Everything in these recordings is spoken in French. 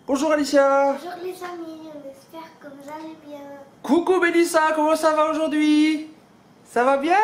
Bonjour Alicia. Bonjour les amis, on espère que vous allez bien. Coucou Mélissa, comment ça va aujourd'hui? Ça va bien?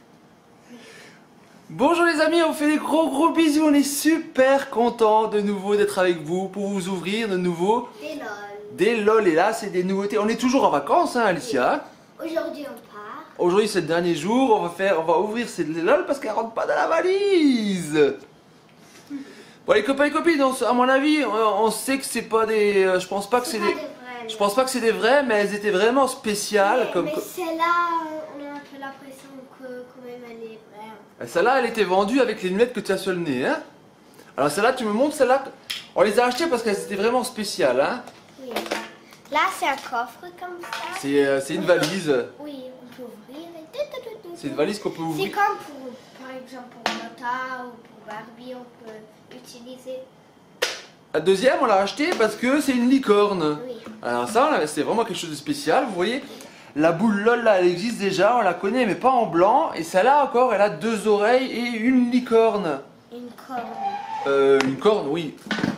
Bonjour les amis, on vous fait des gros bisous, on est super contents de nouveau d'être avec vous pour vous ouvrir de nouveau Des lol. des LOL. Et là c'est des nouveautés, on est toujours en vacances hein Alicia. Aujourd'hui on part. Aujourd'hui c'est le dernier jour, on va ouvrir ces LOL parce qu'elles rentrent pas dans la valise. Bon les copains et copines, à mon avis, on sait que c'est pas des... je pense pas que c'est des... Je pense pas que c'est des vrais, mais elles étaient vraiment spéciales. Mais celle-là, on a un peu l'impression que quand même elle est vraie. Celle-là, elle était vendue avec les lunettes que tu as sur le nez. Hein. Alors celle-là, tu me montres celle-là. On les a achetées parce qu'elles étaient vraiment spéciales. Hein. Oui. Là, c'est un coffre comme ça. C'est une valise. Oui, on peut ouvrir. C'est une valise qu'on peut ouvrir. C'est comme pour, par exemple, pour Nota ou pour Barbie, on peut utiliser. La deuxième, on l'a achetée parce que c'est une licorne. Oui. Alors ça, c'est vraiment quelque chose de spécial. Vous voyez, la boule LOL, là, elle existe déjà. On la connaît, mais pas en blanc. Et celle-là encore, elle a deux oreilles et une licorne. Une corne. Une corne, oui.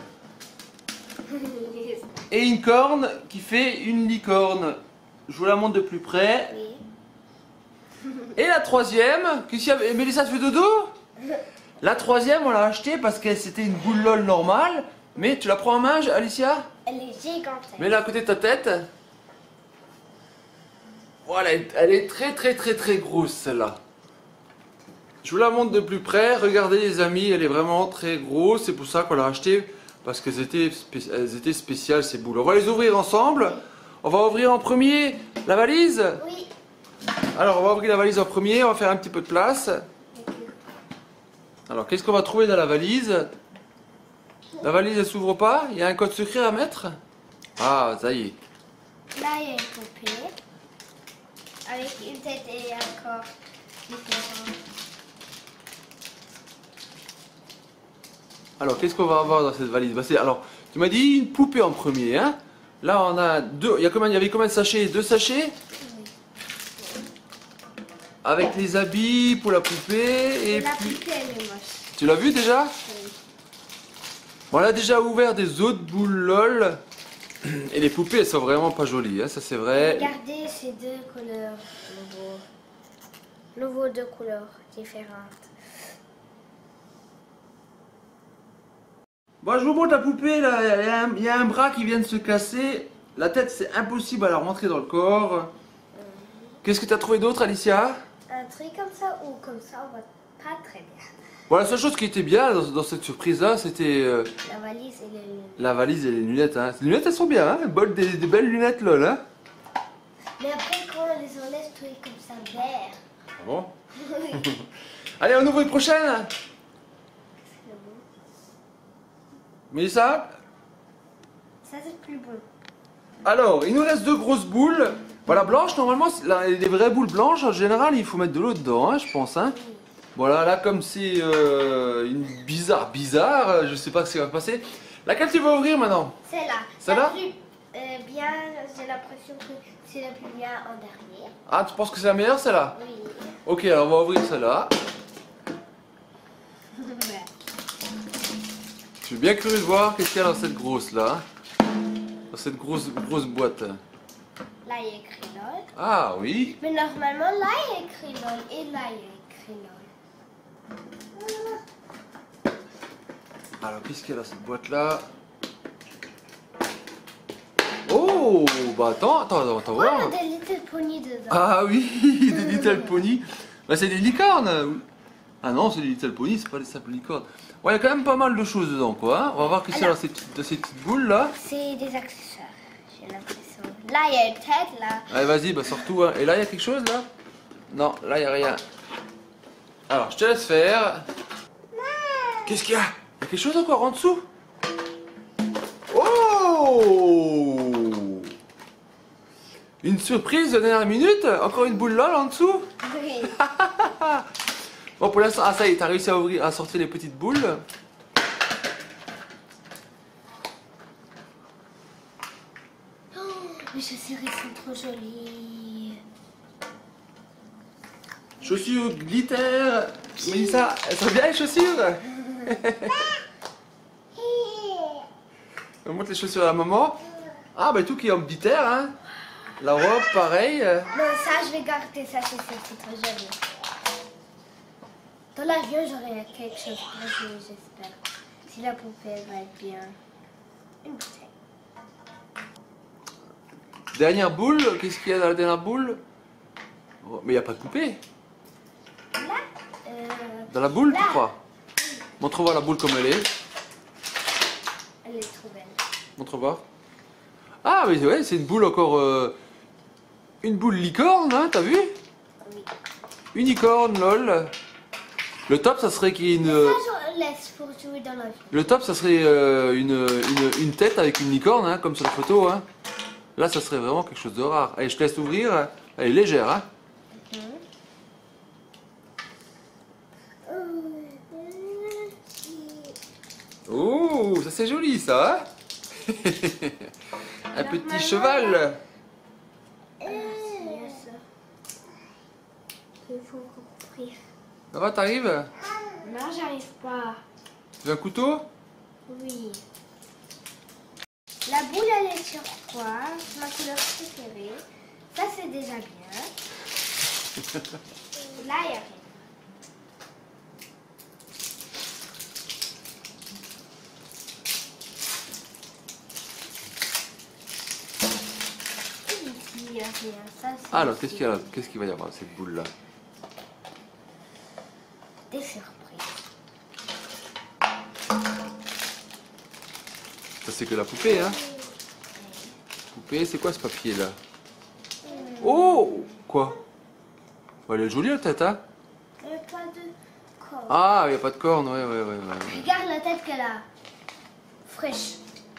Et une corne qui fait une licorne. Je vous la montre de plus près. Oui. Et la troisième, qu'est-ce qu'il y a? Mélissa, tu fais dodo? La troisième, on l'a achetée parce que c'était une boule LOL normale. Mais tu la prends en main, Alicia? Elle est gigantesque. Mets-la à côté de ta tête. Voilà, elle est très grosse celle-là. Je vous la montre de plus près. Regardez les amis, elle est vraiment très grosse. C'est pour ça qu'on l'a achetée. Parce qu'elles étaient spéciales ces boules. On va les ouvrir ensemble. On va ouvrir en premier la valise. Oui. Alors on va ouvrir la valise en premier. On va faire un petit peu de place. Alors qu'est-ce qu'on va trouver dans la valise? La valise elle s'ouvre pas? Il y a un code secret à mettre? Ah, ça y est. Là, il y a une poupée. Avec une tête et un corps différent. Alors, qu'est-ce qu'on va avoir dans cette valise? Alors, tu m'as dit une poupée en premier, hein? Là, on a deux. Il y avait combien de sachets? Deux sachets? Avec les habits pour la poupée et La puis... poupée, elle est moche. Tu l'as vu déjà? Oui. Bon, on a déjà ouvert des autres boules LOL. Et les poupées, elles sont vraiment pas jolies, hein? Ça c'est vrai. Regardez ces deux couleurs nouveaux deux couleurs différentes. Bon, je vous montre la poupée, là. Il y a un bras qui vient de se casser. La tête, c'est impossible à la rentrer dans le corps. Qu'est-ce que tu as trouvé d'autre, Alicia? Un truc comme ça ou comme ça, on voit pas très bien. Bon, la seule chose qui était bien dans cette surprise-là, c'était La valise et les lunettes. la valise et les lunettes. Hein. Les lunettes, elles sont bien, hein. Des belles lunettes, lol. Hein. Mais après, quand on les enlève, tout est comme ça vert. Ah bon? Oui. Allez, on ouvre une prochaine. C'est bon. Mélissa? Ça, c'est plus bon. Alors, il nous reste deux grosses boules. Voilà, blanches, normalement, les vraies boules blanches, en général, il faut mettre de l'eau dedans, hein, je pense. Hein. Voilà, là, comme c'est une bizarre, je sais pas ce qui va passer. Laquelle tu vas ouvrir maintenant? Celle-là. Celle-là? La plus bien, j'ai l'impression que c'est la plus bien en dernier. Ah, tu penses que c'est la meilleure, celle-là? Oui. Ok, alors on va ouvrir celle-là. Je suis bien curieux de voir qu'est-ce qu'il y a dans cette grosse-là. Dans cette grosse boîte. Là, il y a écrit LOL. Ah oui. Mais normalement, là, il y a écrit LOL et là, il y a écrit LOL. Alors, qu'est-ce qu'il y a dans cette boîte-là? Oh, bah attends Oh, voir. il y a des Little Pony dedans. Ah oui, des Little Pony. Bah c'est des licornes. Ah non, c'est des Little Pony, c'est pas des simples licornes. Ouais, il y a quand même pas mal de choses dedans, quoi. Hein. On va voir qu'est-ce qu'il y a dans ces petites boules là. C'est des accessoires, j'ai l'impression. Là, il y a une tête, là. Allez, vas-y, bah surtout. Hein. Et là, il y a quelque chose là? Non, là, il n'y a rien. Alors, je te laisse faire. Qu'est-ce qu'il y a? Il y a quelque chose encore en dessous? Oh! Une surprise de dernière minute? Encore une boule LOL en dessous? Oui. Bon, pour l'instant, ah ça y est, t'as réussi à sortir les petites boules. Oh, les chaussures, ils sont trop jolies. Chaussures glitter. Mélissa, elles sont bien les chaussures? On montre les chaussures à la maman. Ah, bah tout qui est en petit air, hein. La robe, pareil. Non, ça, je vais garder. Ça, c'est trop joli. Dans l'avion, j'aurai quelque chose pour jouer, j'espère. Si la poupée elle va être bien. Une bouteille. Dernière boule, qu'est-ce qu'il y a dans la dernière boule? Oh, mais il n'y a pas de poupée. Là Dans la boule, là. tu crois? Montre-moi la boule comme elle est. Elle est trop belle. Montre-moi. Ah, mais ouais, c'est une boule encore. Une boule licorne, hein, t'as vu? Oui. Unicorne, lol. Le top, ça serait qu'il y ait une. Ça, je laisse pour jouer dans l'avion. Le top, ça serait une tête avec une licorne, hein, comme sur la photo. Hein. Là, ça serait vraiment quelque chose de rare. Allez, je te laisse ouvrir. Elle est légère. Hein. Oh, ça c'est joli, ça. Hein. Un petit cheval. Il faut ouvrir. Ça va, t'arrives? Non, j'arrive pas. Tu veux un couteau? Oui. La boule, elle est sur quoi? Ma couleur préférée. Ça, c'est déjà bien. Là, il n'y a rien. Ici, il n'y a rien. Ça, c'est Alors, qu'est-ce qu'il y a là? Qu'est-ce qu'il va y avoir dans cette boule-là? des surprises. Ça, c'est que la poupée, hein? Poupée, c'est quoi ce papier-là? Oh! Quoi? Elle est jolie la tête, hein? Il n'y a pas de corps. Ah, il n'y a pas de corne, ouais. Regarde la tête qu'elle a. Fraîche.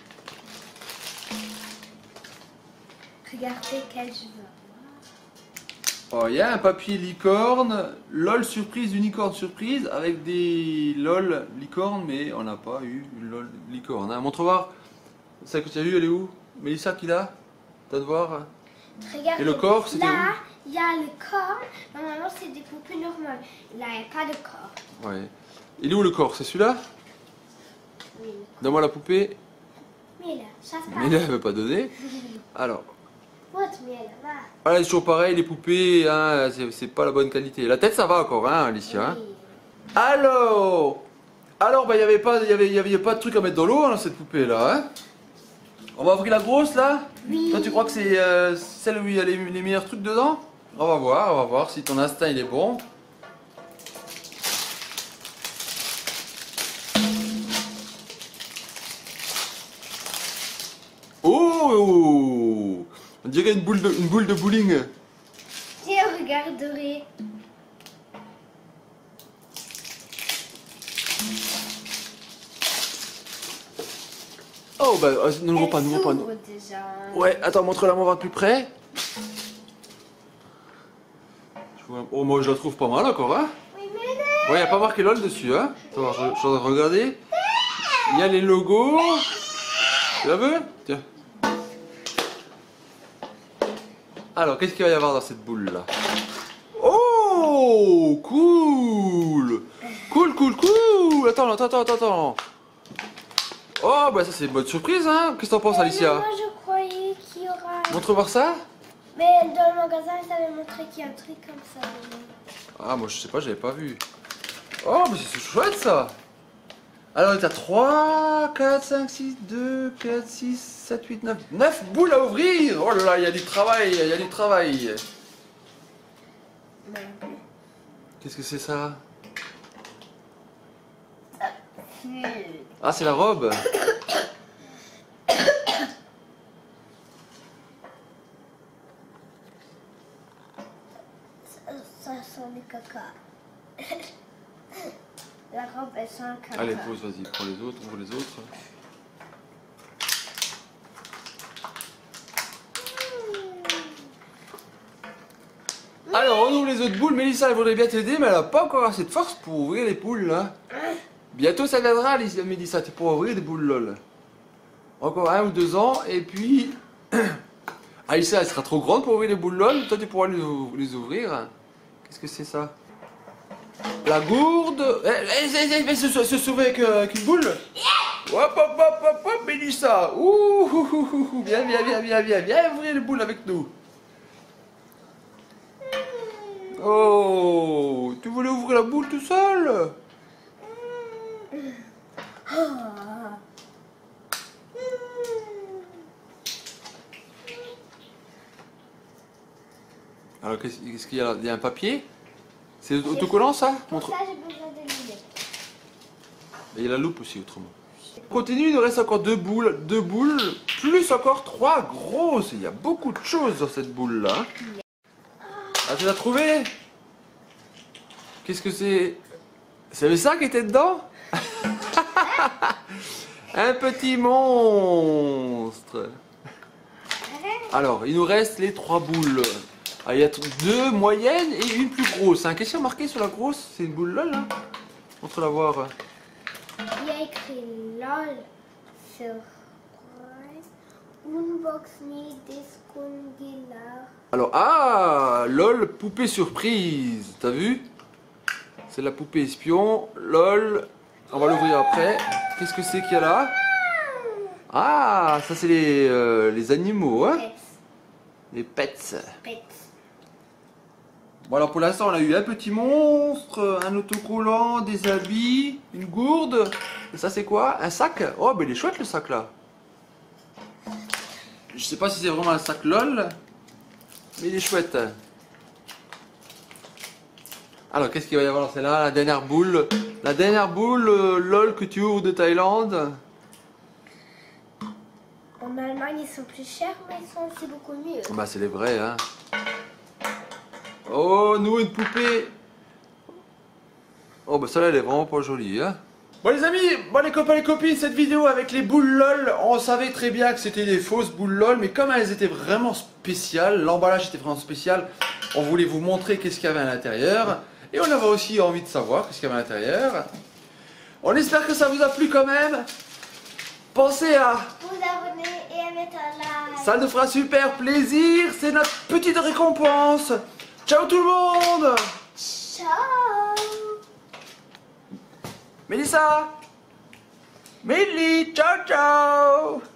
Regardez quel je veux. Oh, il y a un papier licorne, LOL surprise, unicorne surprise, avec des LOL licorne, mais on n'a pas eu une LOL licorne. Hein. Montre voir. Celle que tu as vue, elle est où? Mélissa qui l'a? T'as de voir? Regarde. Et le corps, c'était où? Là, il y a le corps. Normalement, c'est des poupées normales. Là, il n'y a pas de corps. Ouais. Il est où le corps? C'est celui-là? Oui. Donne-moi la poupée. Mais là, chasse pas. Mais là, elle veut pas donner. Alors. What, mais là, va. Voilà, c'est toujours pareil, les poupées, hein, c'est pas la bonne qualité. La tête, ça va encore, hein, Alicia. Hein. Oui. Alors, bah, il n'y avait pas de truc à mettre dans l'eau, hein, cette poupée-là. Hein. On va ouvrir la grosse, là? Oui. Toi, tu crois que c'est celle où il y a les meilleurs trucs dedans? On va voir si ton instinct, il est bon. Oh! On dirait une boule de bowling. Tiens, regarderai. Oh, bah, ne l'ouvre pas, n'ouvre pas. Elle s'ouvre déjà. Ouais, attends, montre-la, on va de plus près. Oh, moi je la trouve pas mal encore, hein. Oui, mais là. Ouais, il n'y a pas marqué LOL dessus, hein. Attends, je suis en train de regarder. Il y a les logos. Tu la veux? Tiens. Alors, qu'est-ce qu'il va y avoir dans cette boule-là? Oh, cool. Cool. Attends. Oh, bah ça c'est une bonne surprise, hein. Qu'est-ce que t'en penses, Alicia? Moi, je croyais qu'il y aura. Montre voir ça. Mais dans le magasin, ils avaient montré qu'il y a un truc comme ça. Ah, moi je sais pas, j'avais pas vu. Oh, mais c'est chouette ça. Alors, t'as 3, 4, 5, 6, 2, 4, 6, 7, 8, 9. 9 boules à ouvrir. Oh là là, il y a du travail, Qu'est-ce que c'est ça? Ah, c'est la robe. Ça sent le caca. La robe, elle sent le caca. Allez, pose, vas-y, prends les autres, ouvre les autres. Alors, on ouvre les autres boules. Mélissa, elle voudrait bien t'aider, mais elle n'a pas encore assez de force pour ouvrir les boules, là. Bientôt, ça viendra, Mélissa, tu pourras ouvrir des boules LOL. Encore 1 ou 2 ans, et puis... Aïssa, elle sera trop grande pour ouvrir les boules LOL. Toi, tu pourras les ouvrir. Qu'est-ce que c'est ça? La gourde. Se sauver avec une boule. Hop, hop, hop, hop, hop, Mélissa. Ouh, ouh, ouh, ouh. Viens, viens, viens, viens, viens, viens ouvrir les boules avec nous. Oh, tu voulais ouvrir la boule tout seul? Alors, qu'est-ce qu'il y a là? Il y a un papier? C'est autocollant ça? Montre. Pour ça, j'ai besoin de lunettes. Et il y a la loupe aussi autrement. On continue, il nous reste encore deux boules, plus encore 3 grosses. Il y a beaucoup de choses dans cette boule là. Ah, tu l'as trouvé? Qu'est-ce que c'est? C'est ça qui était dedans? Un petit monstre. Alors, il nous reste les 3 boules. Ah, il y a 2 moyennes et une plus grosse. Hein. Qu'est-ce qu'il y a marqué sur la grosse? C'est une boule LOL là? Montre-la voir. Il y a écrit LOL sur Unbox Me Descongelar. Alors, ah, LOL, poupée surprise. T'as vu? C'est la poupée espion. LOL. On va l'ouvrir après. Qu'est-ce que c'est qu'il y a là? Ah, ça c'est les animaux, hein? Pets. Les pets. Pets. Bon alors pour l'instant on a eu un petit monstre, un autocollant, des habits, une gourde. Et ça c'est quoi? Un sac? Oh ben il est chouette le sac là. Je sais pas si c'est vraiment un sac LOL, mais il est chouette. Alors qu'est-ce qu'il va y avoir? C'est là la dernière boule. La dernière boule LOL que tu ouvres de Thaïlande. En Allemagne ils sont plus chers mais ils sont aussi beaucoup mieux. Bah c'est les vrais hein. Oh, nous une poupée. Oh bah celle-là elle est vraiment pas jolie hein. Bon les amis, bon les copains les copines, cette vidéo avec les boules LOL, on savait très bien que c'était des fausses boules LOL, mais comme elles étaient vraiment spéciales, l'emballage était vraiment spécial, on voulait vous montrer qu'est-ce qu'il y avait à l'intérieur, et on avait aussi envie de savoir qu'est-ce qu'il y avait à l'intérieur. On espère que ça vous a plu quand même. Pensez à Vous abonner et à mettre un like. ça nous fera super plaisir, c'est notre petite récompense. Ciao tout le monde. Ciao. Mélissa, Mélie, ciao ciao.